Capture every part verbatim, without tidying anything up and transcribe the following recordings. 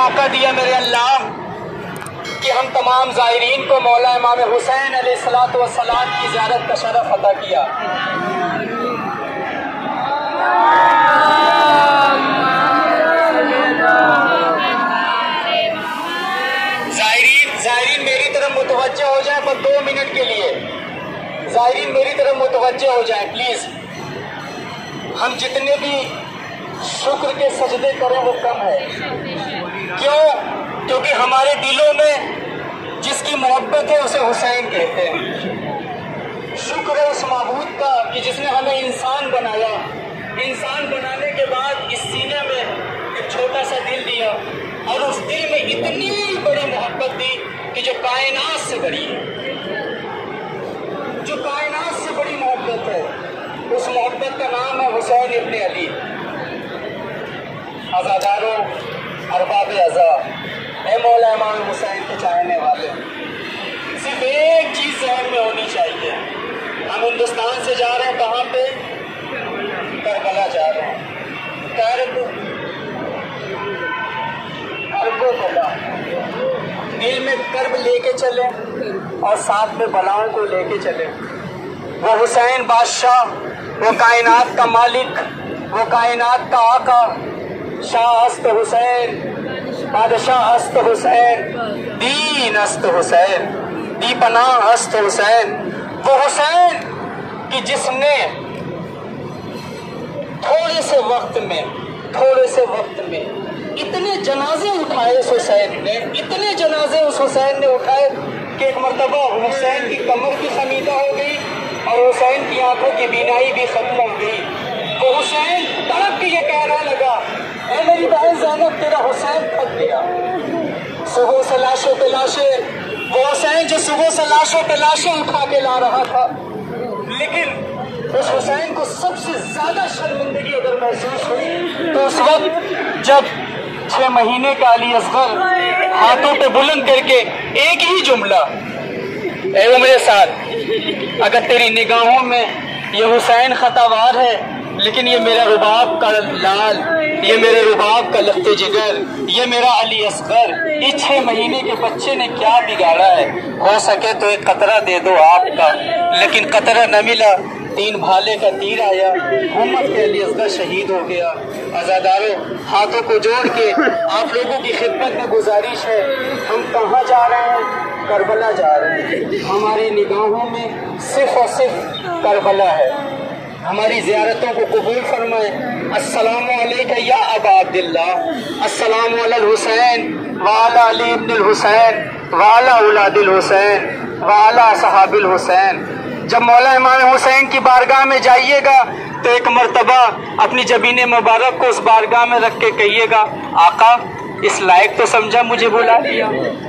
मौका दिया मेरे अल्लाह कि हम तमाम ज़ायरीन को मौला इमाम हुसैन अलैहिस्सलातु वस्सलाम की ज़ियारत का शरफ अता किया। ज़ायरीन ज़ायरीन मेरी तरफ मुतवज्जह हो जाए पर दो मिनट के लिए, ज़ायरीन मेरी तरफ मुतवज्जह हो जाए प्लीज़। हम जितने भी शुक्र के सजदे करें वो कम है। क्यों? क्योंकि हमारे दिलों में जिसकी मोहब्बत है उसे हुसैन कहते हैं। शुक्र है उस माबूद का कि जिसने हमें इंसान बनाया, इंसान बनाने के बाद इस सीने में एक छोटा सा दिल दिया और उस दिल में इतनी बड़ी मोहब्बत दी कि जो कायनात से बड़ी है, जो कायनात से बड़ी मोहब्बत है, उस मोहब्बत का नाम है हुसैन इब्ने अली। आज़ादारों, अरबाब अज़ा, ए मौला इमाम हुसैन के चाहने वाले, सिर्फ एक चीज़ ज़हन में होनी चाहिए। हम हिंदुस्तान से जा रहे हैं कहाँ पे? करबला जा रहे हैं। कर्ब कर्बो बला, दिल में कर्ब लेके चले और साथ में बलाओं को लेके चले। वो हुसैन बादशाह, वो कायनात का मालिक, वो कायनात का आका, शाह अस्त हुसैन, बादशाह अस्त हुसैन, दीन अस्त हुसैन, दीपना अस्त हुसैन। वो हुसैन कि जिसने थोड़े से वक्त में थोड़े से वक्त में इतने जनाजे उठाए उस हुसैन ने, इतने जनाजे उस हुसैन ने उठाए कि एक मरतबा हुसैन की कमर भी खमीदा हो गई और हुसैन की आंखों की बीनाई भी खत्म हो गई। वो हुसैन तड़प के ये कहने लगा, ऐ मेरी बहन ज़ैनब, तेरा हुसैन थक गया। सुबह से लाशों पे लाशें, वो हुसैन जो सुबह से लाशों पे लाशें उठा के ला रहा था, लेकिन उस हुसैन को सबसे ज्यादा शर्मिंदगी अगर महसूस हुई तो उस वक्त जब छह महीने का अली असगर हाथों पे बुलंद करके एक ही जुमला, ऐ वो मेरे साथ, अगर तेरी निगाहों में ये हुसैन खतावार है, लेकिन ये मेरा रुबाब का लाल, ये मेरे रुबाब का लफ्ते जिगर, ये मेरा अली असगर, इस छह महीने के बच्चे ने क्या बिगाड़ा है? हो सके तो एक कतरा दे दो आपका, लेकिन कतरा न मिला। तीन भाले का तीर आया, मोहम्मद के अली असगर शहीद हो गया। आज़ादारों, हाथों को जोड़ के आप लोगों की खिदमत में गुजारिश है, हम कहाँ जा रहे हैं? करबला जा रहे हैं। हमारी निगाहों में सिर्फ और सिर्फ करबला है। हमारी ज़ियारतों को कबूल फरमाए। अस्सलामु अलैका या अबा अब्दुल्लाह, अस्सलामु अलल हुसैन व अला अली इब्नुल हुसैन व अला औलादिल हुसैन व अला सहाबिल हुसैन। जब मौला इमाम हुसैन की बारगाह में जाइएगा तो एक मर्तबा अपनी जबीन मुबारक को उस बारगाह में रख के कहिएगा, आका इस लायक तो समझा मुझे बुला लिया।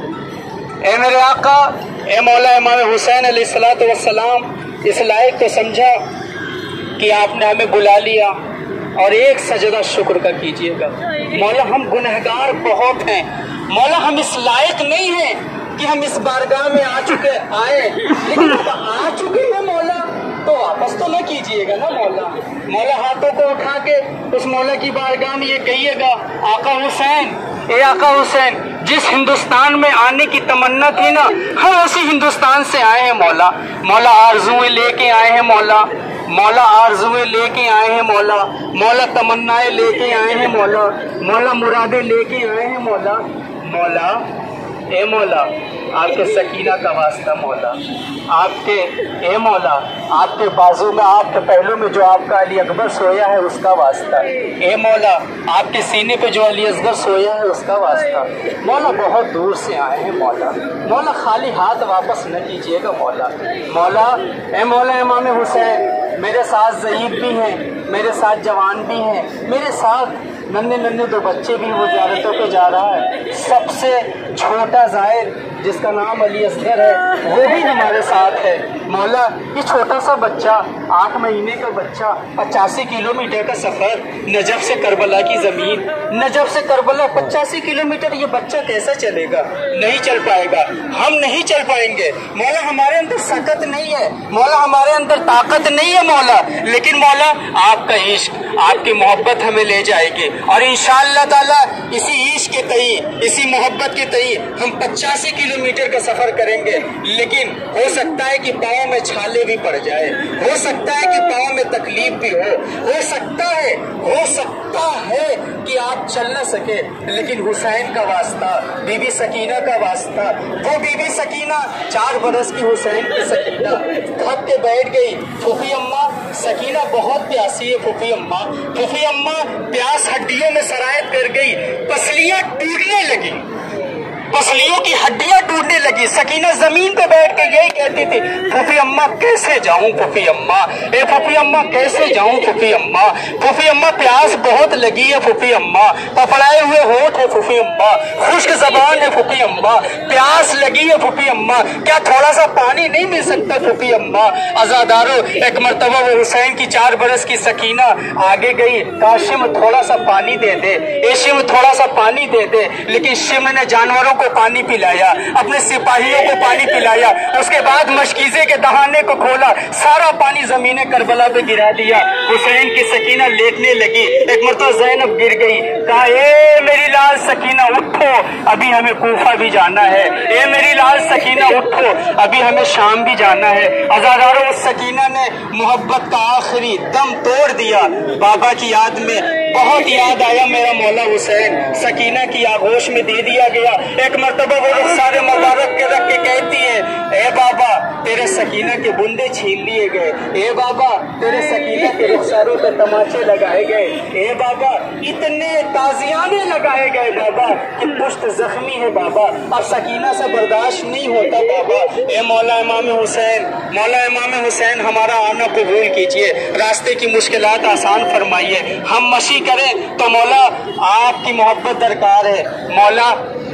ए मेरे आका, ए मौला इमाम हुसैन अलैहिस्सलातु वस्सलाम, इस लायक तो समझा कि आपने हमें बुला लिया। और एक सजदा शुक्र का कीजिएगा, मौला हम गुनहगार बहुत हैं, मौला हम इस लायक नहीं हैं कि हम इस बारगाह में आ चुके आए, लेकिन अब आ चुके हैं मौला तो वापस तो न कीजिएगा ना मौला। मौला हाथों को उठा के उस मौला की बारगाह में ये कहिएगा, आका हुसैन, ए आका हुसैन, जिस हिंदुस्तान में आने की तमन्ना थी ना, हम उसी हिंदुस्तान से आए हैं मौला। मौला आरज़ुएं लेके आए हैं मौला, मौला आरज़ुएं लेके आए हैं मौला, मौला तमन्नाएं लेके आए हैं मौला, मौला मुरादें लेके आए हैं मौला। मौला, ए मौला, आपके सकीना का वास्ता मौला, आपके ए मौला, आपके बाजू में, आपके पहलू में जो आपका अली अकबर सोया है उसका वास्ता। ए मौला, आपके सीने पे जो अली असगर सोया है उसका वास्ता। मौला बहुत दूर से आए हैं मौला, मौला खाली हाथ वापस न कीजिएगा मौला। मौला, ए मौला इमाम हुसैन, मेरे साथ ज़ईफ़ भी हैं, मेरे साथ जवान भी हैं, मेरे साथ नन्हे नन्हे दो बच्चे भी वो ज़ियारतों पे जा रहा है। सबसे छोटा ज़ाहिर जिसका नाम अली असगर है वो भी हमारे साथ है। मौला, ये छोटा सा बच्चा, आठ महीने का बच्चा, पचासी किलोमीटर का सफ़र, नजफ से करबला की ज़मीन, नजफ से करबला पचासी किलोमीटर, ये बच्चा कैसा चलेगा? नहीं चल पाएगा, हम नहीं चल पाएंगे मौला। हमारे अंदर सकत नहीं है मौला, हमारे अंदर ताकत नहीं है मौला, लेकिन मौला आपका इश्क, आपकी मोहब्बत हमें ले जाएगी और इंशाअल्लाह ताला इसी इश्क के तई इसी मोहब्बत के तई हम पचासी किलोमीटर का सफर करेंगे, लेकिन हो सकता है कि पाँव में छाले भी पड़ जाए, हो सकता है कि पाँव में तकलीफ भी हो हो सकता है हो सकता है कि आप चल न सके, लेकिन हुसैन का वास्ता, बीबी सकीना का वास्ता, वो बीबी सकीना चार बरस की हुसैन की सकीना थक के बैठ गई। फूफी अम्मा सकीना बहुत प्यासी है, फूफी अम्मा फूफी अम्मा प्यास हड्डियों में सरायत कर गई, पसलियां टूटने लगी, पसलियों की हड्डियां टूटने लगी। सकीना जमीन पे बैठ के यही कहती थी, फूफी अम्मा कैसे जाऊं फूफी अम्मा, ए फूफी अम्मा कैसे जाऊं फूफी अम्मा, फूफी अम्मा प्यास बहुत लगी है फूफी अम्मा, पपड़ाए हुए होठ है फूफी अम्मा, खुश्क जबान है फूफी अम्मा, प्यास लगी है फूफी अम्मा, क्या थोड़ा सा पानी नहीं मिल सकता फूफी अम्मा। अजादारो, एक मरतबा वो हुसैन की चार बरस की सकीना आगे गई, कहा शिम थोड़ा सा पानी दे दे, ए शिम थोड़ा सा पानी दे दे, लेकिन शिम ने जानवरों को पानी पिलाया, अपने सिपाहियों को पानी पिलाया, उसके बाद मशकीजे के दहाने को खोला, सारा पानी जमीने करबला पे गिरा दिया। हुसैन की सकीना लेटने लगी, एक मरतबा ज़ैनब गिर गई, कहा ए मेरी लाल सकीना उठो, अभी हमें कूफा भी जाना है, ए मेरी लाल सकीना उठो, अभी हमें शाम भी जाना है। अज़ादारों, उस सकीना ने मोहब्बत का आखिरी दम तोड़ दिया। बाबा की याद में बहुत याद आया मेरा मौला हुसैन, सकीना की आगोश में दे दिया गया। एक मरतबा वो रुखसारे मुबारक के रख के कहती है, ए बाबा तेरे सकीना के बुंदे छीन लिए गए, ए बाबा तेरे सकीना के रुखसारों पे तमाचे लगाए गए, ए बाबा इतने ताजियाने लगाए गए बाबा कि पुश्त जख्मी है बाबा, अब सकीना से बर्दाश्त नहीं होता बाबा। ए मौला इमाम हुसैन, मौला इमाम हुसैन हमारा आना कबूल कीजिए, रास्ते की मुश्किलात आसान फरमाइए, हम मशी करें तो मौला आपकी मोहब्बत दरकार है, मौला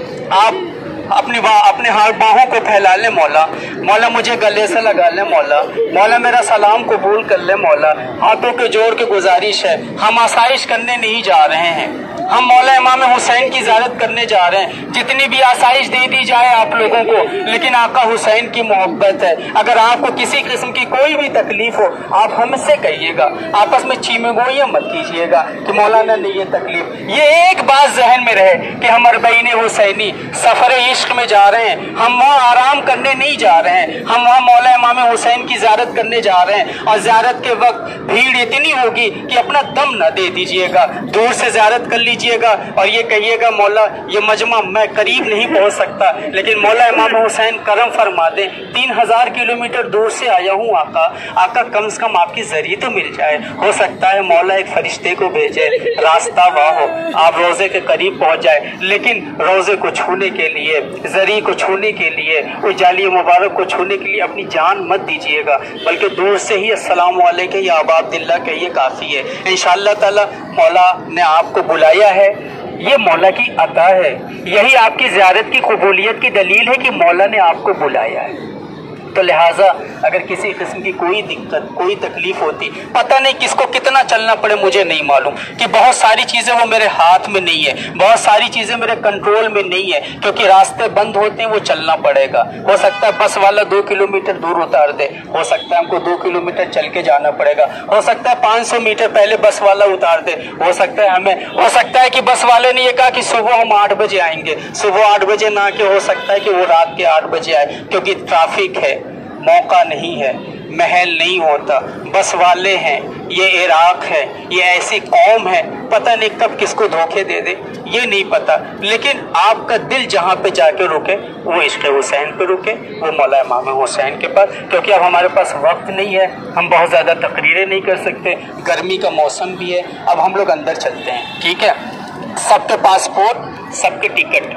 आप अपनी अपने हाथ बाहों को फैला ले मौला, मौला मुझे गले से लगा ले मौला, मौला मेरा सलाम कबूल कर ले मौला। हाथों के जोड़ के गुजारिश है, हम आसाइश करने नहीं जा रहे हैं, हम मौला इमाम हुसैन की ज़ियारत करने जा रहे हैं। जितनी भी आसाइश दे दी जाए आप लोगों को, लेकिन आका हुसैन की मोहब्बत है। अगर आपको किसी किस्म की कोई भी तकलीफ हो, आप हमसे कहिएगा, आपस में चीमे गोइयां मत कीजिएगा कि मौलाना ने ये तकलीफ। ये एक बात जहन में रहे कि हम अरबईन हुसैनी सफर इश्क में जा रहे हैं, हम वहाँ आराम करने नहीं जा रहे हैं, हम वहाँ मौला इमाम हुसैन की ज़ियारत करने जा रहे हैं। और ज़ियारत के वक्त भीड़ इतनी होगी कि अपना दम न दे दीजिएगा, दूर से ज़ियारत कर लीजिएगा और ये कहिएगा मौला ये मजमा मैं करीब नहीं पहुंच सकता, लेकिन मौला इमाम हुसैन करम फरमा दें, तीन हजार किलोमीटर दूर से आया हूँ आका, आका कम से कम आपकी जरिए तो मिल जाए। हो सकता है मौला एक फरिश्ते को भेजे, रास्ता वाह हो, आप रोजे के करीब पहुंच जाए, लेकिन रोजे को छूने के लिए, जरिए को छूने के लिए, उस जाली मुबारक को छूने के लिए अपनी जान मत दीजिएगा, बल्कि दूर से ही अस्सलाम वालेकुम या अबादिल्ला कहिए, काफ़ी है। इंशाअल्लाह ताला मौला ने आपको बुलाया है, ये मौला की अता है, यही आपकी ज़ियारत की कबूलियत की दलील है कि मौला ने आपको बुलाया है। तो लिहाजा अगर किसी किस्म की कोई दिक्कत, कोई तकलीफ होती, पता नहीं किसको कितना चलना पड़े, मुझे नहीं मालूम, कि बहुत सारी चीज़ें वो मेरे हाथ में नहीं है, बहुत सारी चीज़ें मेरे कंट्रोल में नहीं है, क्योंकि रास्ते बंद होते हैं, वो चलना पड़ेगा। हो सकता है बस वाला दो किलोमीटर दूर उतार दे, हो सकता है हमको दो किलोमीटर चल के जाना पड़ेगा, हो सकता है पाँच सौ मीटर पहले बस वाला उतार दे, हो सकता है हमें हो सकता है कि बस वाले ने ये कहा कि सुबह हम आठ बजे आएंगे, सुबह आठ बजे ना के हो सकता है कि वो रात के आठ बजे आए, क्योंकि ट्रैफिक है, मौका नहीं है, महल नहीं होता, बस वाले हैं, ये इराक है, ये ऐसी कौम है, पता नहीं कब किसको धोखे दे दे, ये नहीं पता। लेकिन आपका दिल जहाँ पे जाके रुके वो इश्क़ हुसैन पे रुके, वो मौला इमाम हुसैन के पास, क्योंकि अब हमारे पास वक्त नहीं है, हम बहुत ज़्यादा तकरीरें नहीं कर सकते, गर्मी का मौसम भी है। अब हम लोग अंदर चलते हैं, ठीक है। सबके पासपोर्ट, सबके टिकट,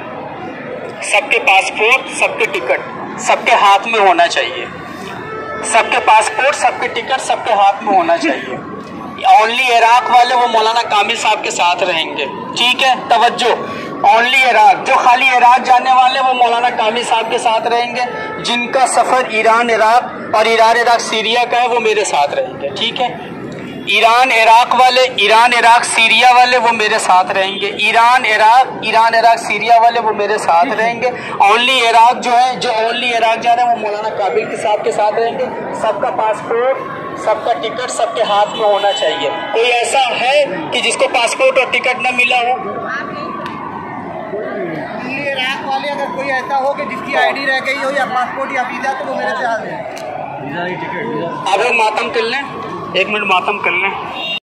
सबके पासपोर्ट, सबके टिकट सबके हाथ में होना चाहिए, सबके पासपोर्ट, सबके टिकट सबके हाथ में होना चाहिए। ओनली इराक वाले वो मौलाना कामिल साहब के साथ रहेंगे, ठीक है, तवज्जो। ओनली इराक, जो खाली इराक जाने वाले वो मौलाना कामिल साहब के साथ रहेंगे, जिनका सफ़र ईरान इराक और ईरान इराक सीरिया का है वो मेरे साथ रहेंगे, ठीक है। ईरान इराक वाले, ईरान इराक सीरिया वाले वो मेरे साथ रहेंगे, Iran Iraq Iran Iraq Syria वाले वो मेरे साथ रहेंगे। ओनली इराक जो है, जो ओनली इराक जा रहे हैं वो मौलाना काबिल के साहब के साथ रहेंगे। सबका पासपोर्ट, सबका टिकट सबके हाथ में होना चाहिए। कोई ऐसा है कि जिसको पासपोर्ट और टिकट न मिला हो? वाले अगर कोई ऐसा हो कि जिसकी आईडी रह गई हो या पासपोर्ट या वीज़ा, तो वो मेरे से आ जाए। आप लोग मातम कर लें, एक मिनट मातम कर लें।